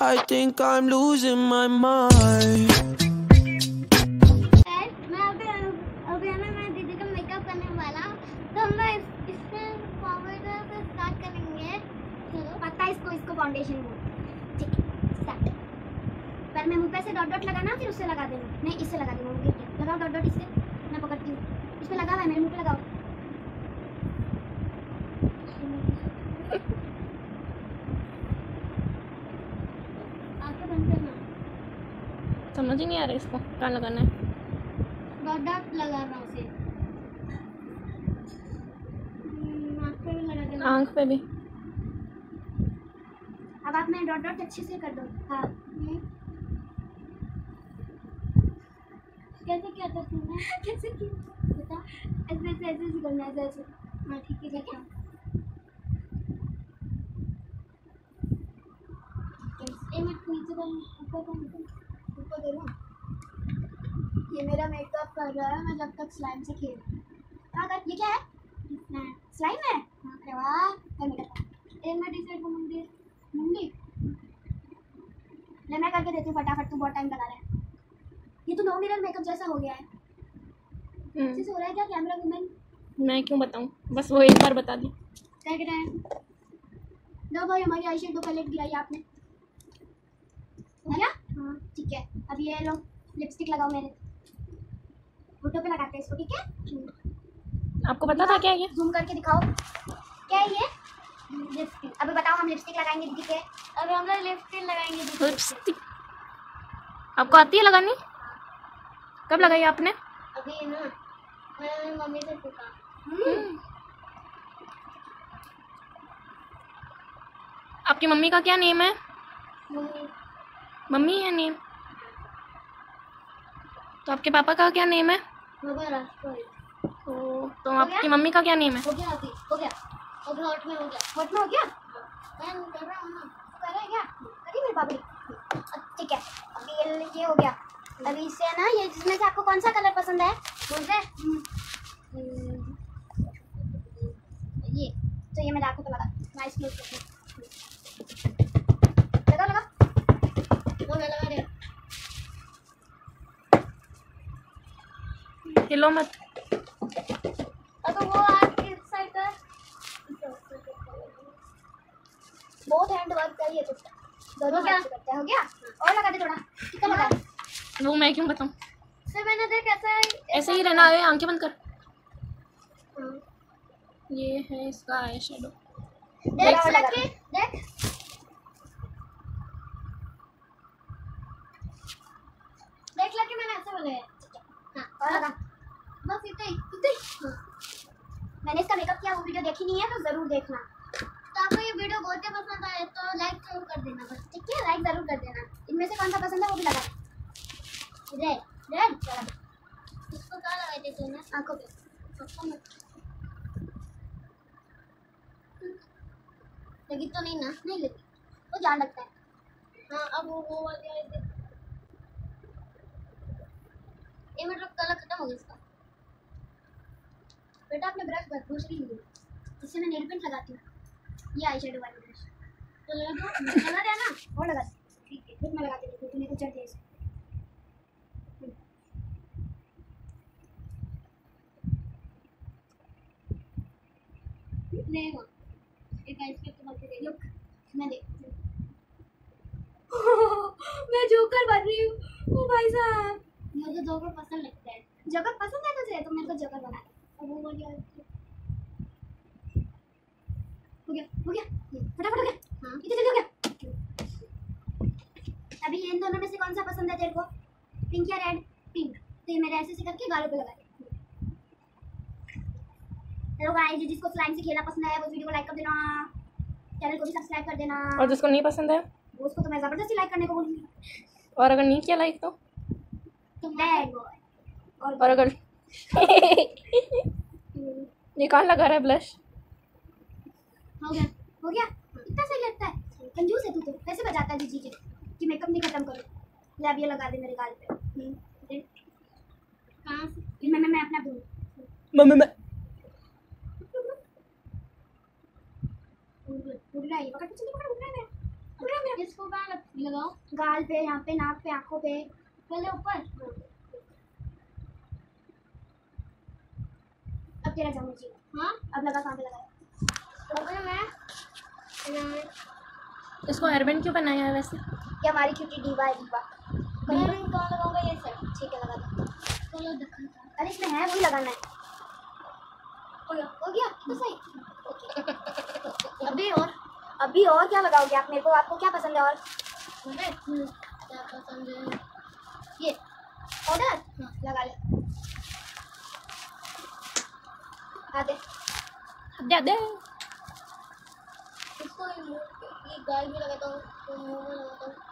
I think I'm losing my mind. मैं अभी है ना मैं दीदी का मेकअप करने वाला, तो हम ना इससे फाउंडेशन से स्टार्ट करेंगे। पता है इसको फाउंडेशन बोल, ठीक है स्टार्ट। पर मैं मुंह पे से डॉट डॉट लगाना, फिर उससे लगा देना। नहीं इससे लगा देना, मुझे लगाओ डॉट डॉट इससे, मैं पकड़ती हूँ। इस पे लगा हुआ है, मेरे मुंह पे लगाओ। आंखें बंद करना। समझ ही नहीं आ रहा इसको कहाँ लगाना है। डॉट डॉट लगा रहा हूँ उसे, आँख पे भी लगा देना। आँख पे भी। अब आप मैं डॉट डॉट अच्छे से कर दो। हाँ कैसे क्या था तुमने? कैसे किया बता। ऐसे ऐसे ऐसे करना है, ऐसे। हाँ ठीक है ठीक है। एक मिनट नीचे ऊपर करूँ। ये मेरा मेकअप कर रहा है, मैं जब तक स्लाइम से खेल। हाँ कर, ये क्या है? स्लाइम है। हाँ अरे वाह, कर मेकअप। एक मिनट इसे मुंडी ले मैं करके देती हूँ फटाफट, तू बहुत टाइम लगा रहा है। ये तो नो मिरर मेकअप जैसा हो गया है। अच्छे से हो रहा है क्या कैमरा वुमन? मैं क्यों बताऊँ, बस वो एक बार बता दी। क्या कह रहे हैं? लो भाई हमारी आई शेडो पैलेट गिराई आपने। हो गया? हाँ ठीक है। अब ये लो लिपस्टिक लगाओ, मेरे फोटो पे लगाते हैं इसको, ठीक है? आपको पता था क्या ये? जूम करके दिखाओ क्या है ये? लिपस्टिक। अभी बताओ, हम लिपस्टिक लगाएंगे दीदी के। अभी हम लोग लिपस्टिक लगाएंगे दीदी। लिपस्टिक आपको आती है लगानी? कब लगाई आपने? अभी ना मैंने मम्मी से पूछा। आपकी मम्मी का क्या नेम है? मम्मी मम्मी है नेम? तो आपके पापा का क्या नेम है? तो आपकी मम्मी का क्या नेम है? हो गया अभी, हो गया हॉट में हो गया। हॉट में हो गया? मैं कर रहा हूँ ना। कर रहा है क्या? करी मेरी बाबरी। ठीक है अभी ये हो गया। अभी इससे ना, ये जिसमें से आपको कौन सा कलर पसंद है बोलते हैं? ये तो ये मेरे आंखों पे लगा, नाइस क्लोज लगा लगा वो मैं लगा रहा। हिलो मत। अगर वो आपके साइड का बहुत हैंड वर्क चाहिए तो दोनों हाथ से करते हैं। हो गया? और लगा दे थोड़ा, कितना लगा? वो मैं क्यों बताऊँ, फिर मैंने देख ऐसे ही रहना है। आंखें बंद कर। ये है इसका आई शेडो। देख लकी देख देख लकी, मैंने ऐसे बोले। हाँ और लगा बस इतना ही। हाँ मैंने इसका मेकअप किया, वो वीडियो देखी नहीं है तो जरूर देखना। तो आपको ये वीडियो बहुत पसंद आए तो लाइक जरूर कर देना बस, ठीक है? लाइक जरूर कर देना। इनमें से कौन सा पसंद है वो भी लगा दे। रेड रेड लगा दे। इसको क्या लगाए थे तूने? आंखों पे लगी तो नहीं ना? नहीं लगी, वो जान लगता है। हाँ अब वो वाली ये मतलब कलर खत्म हो गया इसका। बेटा आपने ब्रश दूसरी ली, इससे मैं नेल पेंट लगाती हूँ। ये आई शेडो वाली ब्रश तो लगा दिया ना, और लगा ठीक है। फिर मैं लगा के देखती हूँ, तूने तो चढ़ दिया इसे। लेगा एक आइस पे तो बाकी दे लुक मैं देखती हूँ। मैं जोकर बन रही हूँ। ओ भाई साहब मुझे जोकर पसंद लगता है। जोकर पसंद है तुझे तो मेरे को जोकर बना दे। अब वो वाली हो गया फटाफट हो गया। हाँ इतनी जल्दी हो गया। अभी इन दोनों में से कौन सा पसंद है तेरे को? पिंक या रेड? पिंक। तो ये मेरे ऐसे करके गालों पे लगा दे। हेलो गाइस, जिसको स्लाइम से खेलना पसंद है वो वीडियो को लाइक कर देना, चैनल को भी सब्सक्राइब कर देना। और जिसको नहीं पसंद है उसको तो मैं जबरदस्ती लाइक करने को बोलूंगी। और अगर नहीं किया लाइक तो बैड बॉय। और अगर ये कहाँ लगा रहा है ब्लश? हो गया इतना सही लगता है। कंजूस है तू तो, कैसे बजाता है जीजी के कि मेकअप नहीं खत्म करो। ले अब ये लगा दे मेरे गाल पे। कहाँ से? मैं अपना दूँ मम्मी उड़ रहा है, पकड़ के चलिए, पकड़, उड़ रहा है मेरा किसको कहाँ लगाओ? गाल पे, यहाँ पे, नाक पे, आंखों पे, पहले ऊपर। अब तेरा जाना चाहिए। हाँ अब लगा, कहाँ पे लगाया? मैं इसको हेयरबैंड क्यों बनाया है वैसे? ये हमारी क्यूटी दीवा है, दीवा। कलर कहाँ लगाऊंगा? ये सर ठीक है, लगा दो। कलर दिखा, अरे इसमें है वही लगाना है। हो गया तो सही। अभी और क्या लगाओगे आप मेरे को? आपको क्या पसंद है? और मुझे क्या पसंद है? ये ऑर्डर लगा ले। आते दे दे। इसको ये गाल में लगाता हूँ, तो मुंह में लगाता हूँ।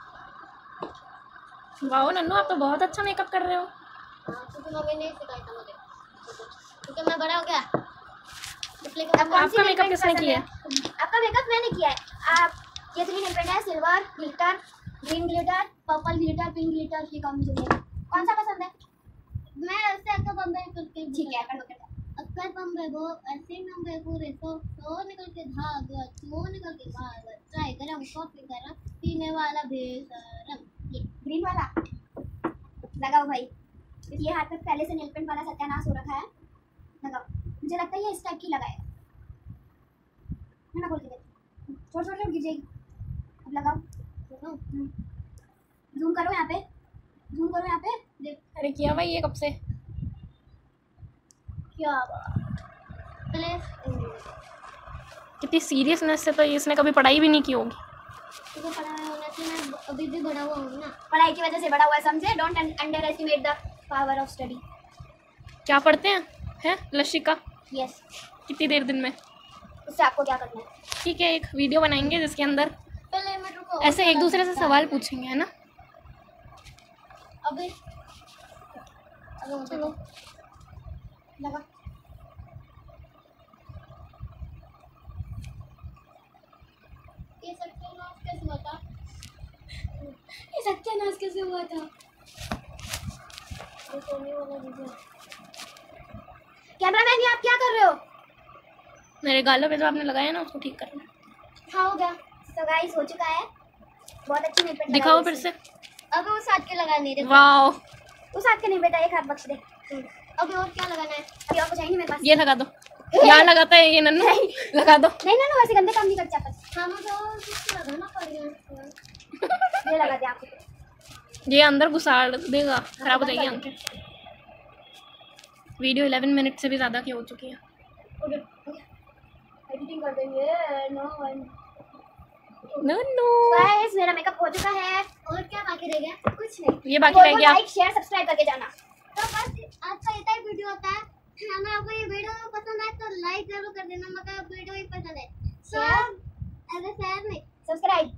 वाओ नन्नू, आप तो बहुत अच्छा मेकअप कर रहे हो। हाँ क्योंकि मम्मी ने सिखाया था मुझे, क्योंकि मैं बड़ा हो गया। आपका मेकअप किसने किया है? आपका मेकअप मैंने किया है। आप ये 3 नेल पेंट है, silver glitter, green glitter, purple glitter, pink glitter. ये कॉम्बिनेशन है। कौन सा पसंद है? मैं ऐसे आपका बम्बे करके ठीक है, कर दो। अक्कर बम्बे वो ऐसे नंबे पूरे तो निकल के भाग, तो निकल के भाग, चाय गरम कॉफी गरम, पीने वाला बेशरम। ये ग्रीन वाला लगाओ भाई। ये हाथ में पहले से नेल पेंट वाला सत्यानाश हो रखा है, लगाओ। मुझे लगता है ये इस टाइप की लगाए है ना, बोल के छोड़ छोड़ गिर जाएगी। अब लगाओ, जूम करो यहाँ पे, जूम करो यहाँ पे। अरे किया भाई ये कब से? क्या पहले कितनी सीरियसनेस से तो इसने कभी पढ़ाई भी नहीं की होगी। तो पढ़ा होना चाहिए। मैं अभी भी बड़ा हुआ हूँ ना, पढ़ाई की वजह से बड़ा हुआ है, समझे? Don't underestimate the power of study. क्या पढ़ते हैं लशिका? यस। कितनी देर दिन में? उससे आपको क्या करना है? ठीक है, एक वीडियो बनाएंगे जिसके अंदर पहले मैं रुको, ऐसे एक दूसरे से सवाल पूछेंगे, है ना? अभी चलो लगा। ये सत्यानाश कैसे हुआ था? ये सत्यानाश कैसे हुआ था? कैमरामैन, ये आप क्या कर रहे हो? मेरे गालों पे जो आपने लगाया ना उसको ठीक करना। हाँ हो गया। तो गाइस हो चुका है, बहुत अच्छी नेल पेंट दिखाओ फिर से। अब उस हाथ के लगा नहीं रहे। वाओ, उस हाथ के नहीं बेटा, एक हाथ बख्श दे। अभी और क्या लगाना है? अभी और कुछ है नहीं मेरे पास। ये लगा दो। यहाँ लगाता है ये नन्नू, लगा दो। नहीं ना, वैसे गंदे काम नहीं करते आप। हाँ मुझे लगाना पड़ेगा। ये लगा दे आप। ये अंदर घुसाड़ देगा, खराब हो जाएगी आंखें। वीडियो 11 मिनट से भी ज़्यादा की हो चुकी है। एडिटिंग कर देंगे। नन्नू गाइस मेरा मेकअप हो चुका है। और क्या बाकी रह गया? कुछ नहीं, ये बाकी रह गया। लाइक शेयर सब्सक्राइब करके जाना। तो बस आज का इतना ही वीडियो होता है। अगर आपको ये वीडियो पसंद आए तो लाइक जरूर कर देना, मतलब वीडियो ही पसंद है। सो ऐसे शेयर नहीं, सब्सक्राइब।